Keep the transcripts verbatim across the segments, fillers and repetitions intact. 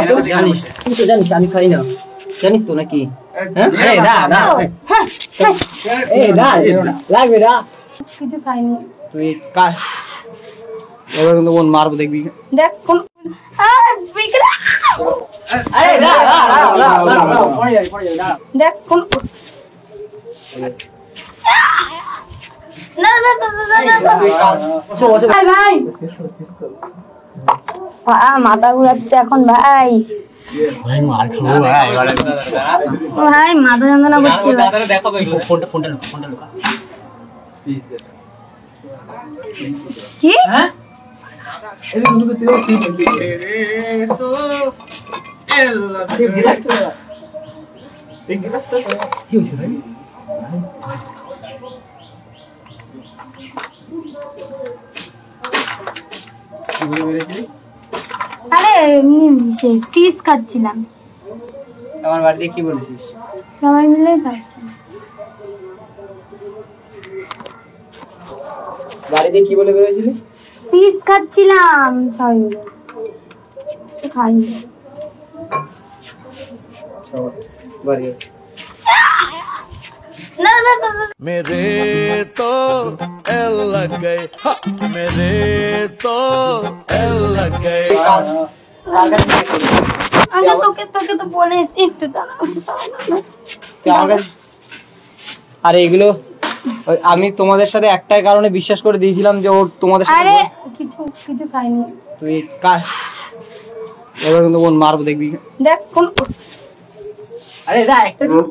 জানিস তুই তো জানিস আমি খাই না জানিস তো নাকি হ্যাঁ আরে না না এই না লাগবে না কিছু খাইনি তুই কার এবার কিন্তু কোন মারবো দেখবি দেখ কোন আরে না না না না পড়ে যাই পড়ে যাই না দেখ কোন না না না না বসো বসো ভাই ভাই মাথা ঘুরাচ্ছে এখন ভাই ভাই মার খাবো ভাই ভাই মাথা যন্ত্রণা করছে দাদারে দেখাবো ফোনটা ফোনটা লুকা ফোনটা লুকা কি হ্যাঁ এই বন্ধু তুই কি বলছিস রে তো এল লাগছে গিলাস তো এই গিলাস তো কি হইছে ভাই কি বলে বেরেছিস আরে নিচে চিজ খাচ্ছিলাম আমার বাড়িতে কি বলছিস সবাই মিলে খাচ্ছি বাড়িতে কি বলে বেরিয়েছিলি পিস খাচ্ছিলাম সবাই মিলে খাইনি বাড়ি না না না मेरे तो एल लग गए हा, मेरे तो एल लग गए আগে তোকে তোকে তো বলে একটু দাঁড়াও আরে এগুলো আমি তোমাদের সাথে একটাই কারণে বিশ্বাস করে দিয়েছিলাম যে ও তোমাদের সাথে আরে কিছু কিছু খাইনি তুই কার এবার কিন্তু কোন মারবো দেখবি দেখ কোন আরে দা একটা দি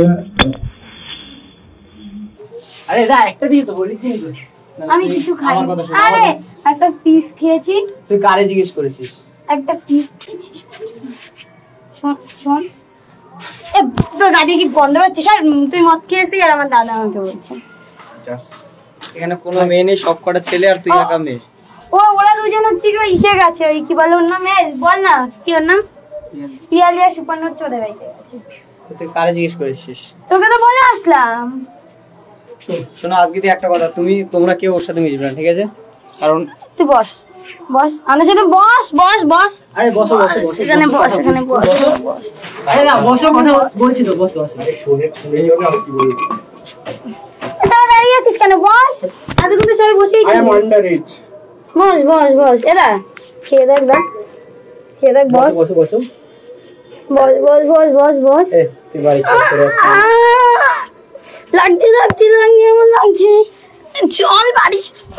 আরে দা একটা দি তো বলি দিন আমি কিছু খাইনি আরে একটা পিস খেয়েছি তুই কারে জিজ্ঞেস করেছিস একটা পিস খেয়েছি শোন শোন এ তোর দাদি কি গন্ধ হচ্ছে স্যার তুই মদ খেয়েছিস আর আমার দাদা আমাকে বলছে এখানে কোনো মেয়ে নেই সব কটা ছেলে আর তুই একা মেয়ে ও ওরা দুজন হচ্ছে কি ইসে গেছে ওই কি বলে ওর নাম বল না কি ওর নাম পিয়ালিয়া সুপারনোর চলে বাইতে গেছে তুই কারে জিজ্ঞেস করেছিস তোকে তো বলে আসলাম শোনো আজকে তুই একটা কথা তুমি তোমরা কেউ ওর সাথে মিশবে না ঠিক আছে কারণ তুই বস বস আমাদের সাথে বস বস বস আরে বসো বসো বসো এখানে বস এখানে বস বস আরে না বসো কথা বলছি তো বসো বসো আরে শুনে শুনেই হবে আমি কি বলি তোরা দাঁড়িয়ে আছিস কেন বস আরে কিন্তু সবাই বসেই I am under age boss boss boss এরা খেয়ে দেখ দেখ খেয়ে দেখ বস বসো বসো বস বস বস বস বস এ তুই বাড়ি চলে লাগছে লাগছে লাগছে এমন লাগছে চল বাড়ি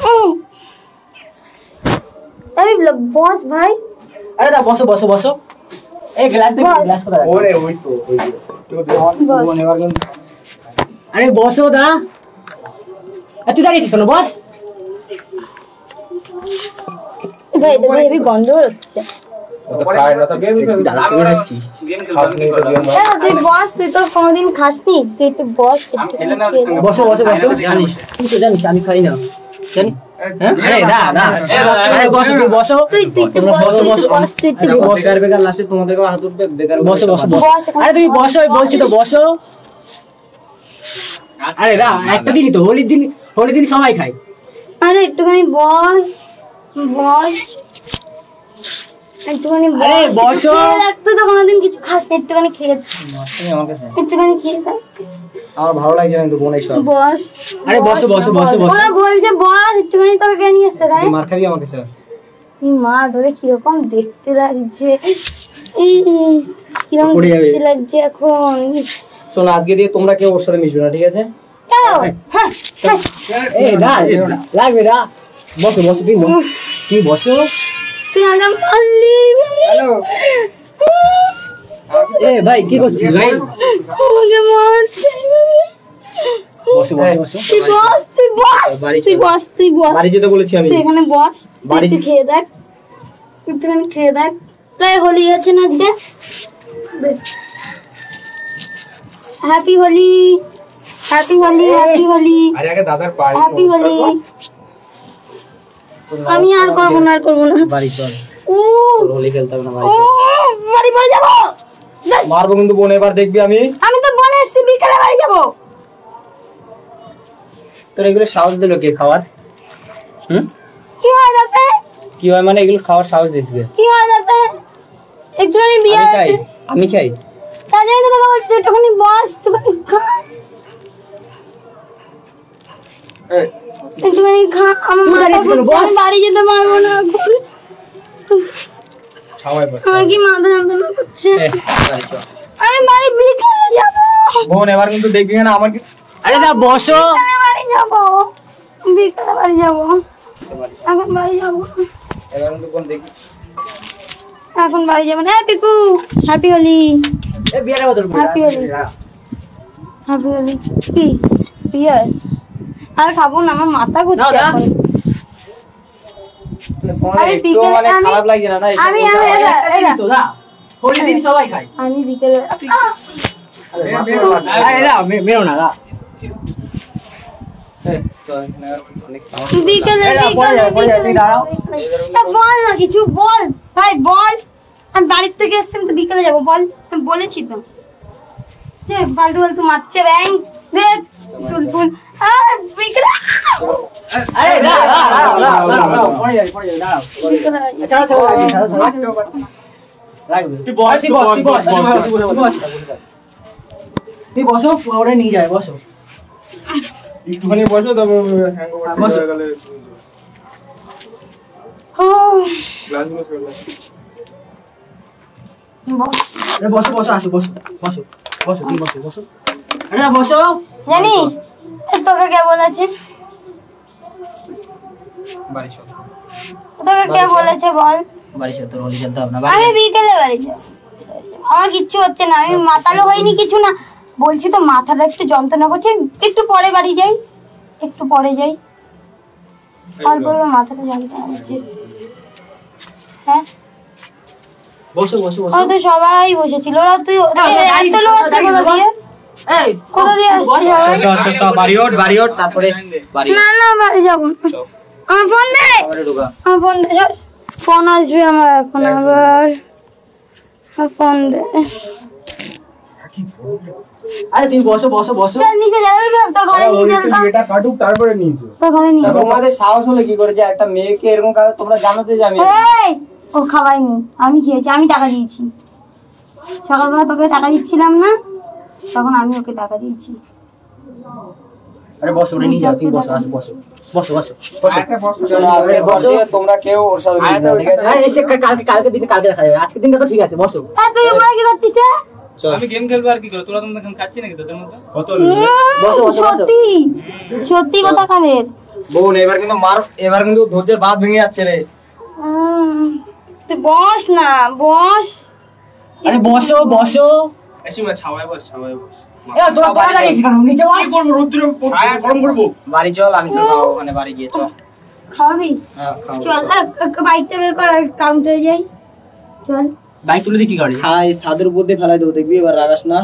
এই বস ভাই আরে দা বসো বসো বসো এই গ্লাস দে গ্লাস কোথা রাখ ওরে ওই তো ওই তো তো নেবার কেন আরে বসো দা এ তুই দাঁড়িয়েছিস কেন বস ভাই তো হেভি গন্ধ হচ্ছে তো খায় না তো গেম দাদা শুনে রাখছি তুই বস তুই তো কোনোদিন খাসনি তুই একটু বস বসো বসো বসো জানিস তুই তো জানিস আমি খাই না জানিস আরে না না আরে বসো তুই বসো তুই তুই বসো বসো বস তুই তুই বেকার বেকার লাস্টে তোমাদেরকে হাত উঠবে বেকার বসো বসো আরে তুমি বসো বলছি তো বসো আরে না একটা দিনই তো হোলির দিন হোলির দিন সবাই খায় আরে একটুখানি বস বস একটুখানি আরে বসো তুই তো কোনোদিন কিছু খাস না একটুখানি খেয়ে তুমি আমার কাছে একটুখানি খেয়ে দেখ আমার ভালো লাগছে না কিন্তু বোন এইসব বস আরে বসো বসো বসো বসো ওরা বলছে বস একটুখানি তোকে কে নিয়ে এসছে গায়ে মার খাবি আমার কাছে এই মা তোরে কিরকম দেখতে লাগছে এই কিরকম পড়ে যাবে। দেখতে লাগছে এখন শোনো আজকে দিয়ে তোমরা কেউ ওর সাথে মিশবে না ঠিক আছে কেন হ্যাঁ এই না লাগবে না বসো বসো তুই বস তুই বসো তুই আগে মারলি হ্যালো এ ভাই কি করছিস ভাই আমাকে মারছে বসো বসো বসো তুই বস তুই বস বাড়ি তুই চল। বস তুই বস বাড়ি যেতে বলেছি আমি তুই এখানে বস তুই বাড়ি- একটু খেয়ে দেখ একটুখানি খেয়ে দেখ তাই হোলি আছে না আজকে happy Holi happy Holi happy Holi আরে আগে দাদার পায়ে হ্যাপি হোলি আমি আর করবো না আর করবো না বাড়ি চল উ তোর হোলি খেলতে হবে না বাড়ি ও চল বাড়ি বাড়ি যাবো মারবো কিন্তু বোন এবার দেখবি আমি আমি তো বলে এসছি বিকালে বাড়ি যাবো তোর এগুলো সাহস দিল কে খাওয়ার হুম কি হয় যাতে কি হয় মানে এগুলো খাওয়ার সাহস দিস কে কি হয় যাতে একটুখানি বিয়ার আমি খাই তার জন্য তোকে বলছি একটুখানি বস তুমি খা একটুখানি খা আমার বাড়ি যেতে পারবো না আমার কি মাথা যন্ত্রণা করছে আমি বাড়ি বিকেলে যাবো বোন এবার কিন্তু দেখবি না আমার কি আরে না বসো বাড়ি যাবো বিকেলে বাড়ি যাবো এখন বাড়ি যাবো এবার কিন্তু কোন দেখি এখন বাড়ি যাবো না পিকু হ্যাপি হোলি এ বিয়ারে বদল হ্যাপি হোলি হ্যাপি হোলি কি বিয়ার আর খাবো না আমার মাথা ঘুরছে এখন আমি বিকেলে খারাপ লাগে না আমি আমি এটা তো দা হোলি দিন সবাই খায় আমি বিকেলে আরে না মেরো না দা বিকেলে বল না কিছু বল ভাই বল আমি বাড়ির থেকে এসছি তো বিকেলে যাবো বল আমি বলেছি তো যে ফালতু ফালতু মারছে ব্যাং দে চুল ফুল আর বিকেলে আরে না না না না পড়ে যাই পড়ে যাই দাঁড়াও চলো চলো লাগবে তুই বস তুই বস তুই বস তুই বসো ওরে নিয়ে যায় বসো একটুখানি বসো তবে হ্যাংওভার হয়ে গেলে ও গ্লাসগুলো সরে আরে বসো বসো আসো বসো বসো বসো তুই বসো বসো আরে বসো জানিস তোকে কে বলেছে বাড়ি চল তোকে কে বলেছে বল বাড়ি চল তোর হোলি খেলতে হবে না আমি বিকেলে বাড়ি যাব আমার কিচ্ছু হচ্ছে না আমি মাতালো হইনি কিছু না বলছি তো মাথাটা একটু যন্ত্রণা করছে একটু পরে বাড়ি যাই একটু পরে যাই অল্প অল্প মাথাটা যন্ত্রণা করছে হ্যাঁ বসো বসো বসো তো সবাই বসেছিল ওরা তুই এত লোক আসছে কোথা দিয়ে এই কোথা দিয়ে আসছে সবাই চল চল চল বাড়ি ওঠ বাড়ি ওঠ তারপরে বাড়ি না না বাড়ি যাব আমার ফোন দে আমার ফোন দে ফোন আসবে আমার এখন আবার ফোন দে আরে তুমি বসো বসো বসো চল নিচে যাবে তোর ঘরে নিয়ে চল এটা কাটুক তারপরে নিয়েছো তোর ঘরে নিয়ে তোমাদের সাহস হলো কি করে যে একটা মেয়েকে এরকম করে তোমরা জানো তো যে আমি এই ও খাওয়াইনি আমি খেয়েছি আমি টাকা দিয়েছি সকালবেলা তোকে টাকা দিচ্ছিলাম না তখন আমি ওকে টাকা দিয়েছি আরে বসো ওরে নিয়ে যাও তুমি বসো আসো বসো বসো বসো একটা বসো চলো আরে বসো তোমরা কেউ ওর সাথে মিশবে না ঠিক আছে আরে এসে কালকে কালকে দিন কালকে দেখা যাবে আজকে দিনটা তো ঠিক আছে বসো আর তুই ওপরে কি করছিস রে আমি গেম খেলবো আর কি করব তোরা তোমরা এখন খাচ্ছি নাকি তোদের মতো কত বসো বসো বসো সত্যি সত্যি কথা কানের বোন এবার কিন্তু মার এবার কিন্তু ধৈর্যের বাঁধ ভেঙে যাচ্ছে রে তুই বস না বস আরে বসো বসো এসিমা ছাওয়ায় বস ছাওয়ায় বস এ তোরা পড়া লাগিস কেন নিচে বস কি করব রোদ্দুরে ছায়া গরম করব বাড়ি চল আমি তো খাবো ওখানে বাড়ি গিয়ে চল খাবি হ্যাঁ খাবো চল বাইকটা বের কর কাউন্টারে যাই চল বাইক তুলে দিচ্ছি গাড়ি হাই সাদের উপর দিয়ে ফেলাই দেবো দেখবি এবার রাগাস না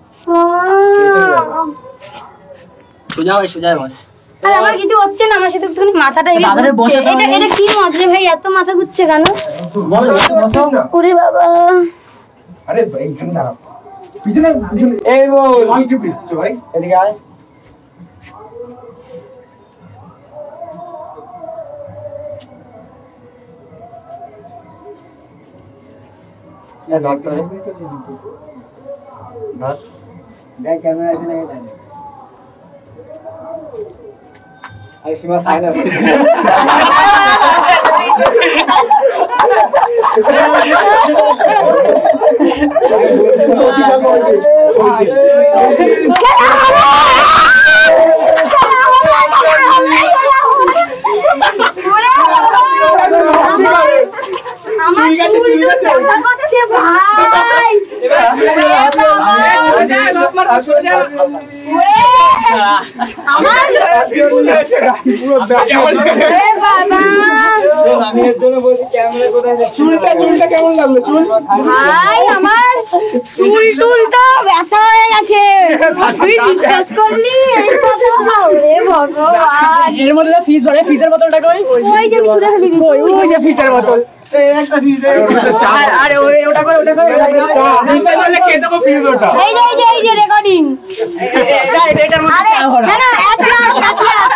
সোজা হয় সোজা বস আর আমার কিছু হচ্ছে না আমার সাথে একটুখানি মাথাটা এমনি দাদারে ঘুরছে। বসে এটা এটা কি মত রে ভাই এত মাথা ঘুরছে কেন বসো বসো ওরে বাবা আরে ভাই তুমি না পিছনে পিছনে এই বল ভাই কি পিছনে ভাই এদিকে আয় এ ধর তো ধর দেখ ক্যামেরা আছে না এটা আরে সীমা খায় না আমার চুল কথা করছে ভাই আমার আমি এর জন্য বলছি ক্যামেরা কোথায় চুলটা চুলটা কেমন লাগলো চুল ভাই আমার চুল টুল তো ব্যথা হয়ে গেছে তুই বিশ্বাস করলি এই কথা ওরে ভগবান এর মধ্যে ফিজ ধরে ফিজের বোতলটা কই ওই যে তুলে ফেলি ওই ওই যে ফিজের বোতল এই একটা ফিজ আরে ওই ওটা কই ওটা কই নিশ্চয় বলে কে দেখো ফিজ ওটা এই যে এই যে এই যে রেকর্ডিং এটা এটার মধ্যে আরে চা ভরা না না এক লাখ এক লাখ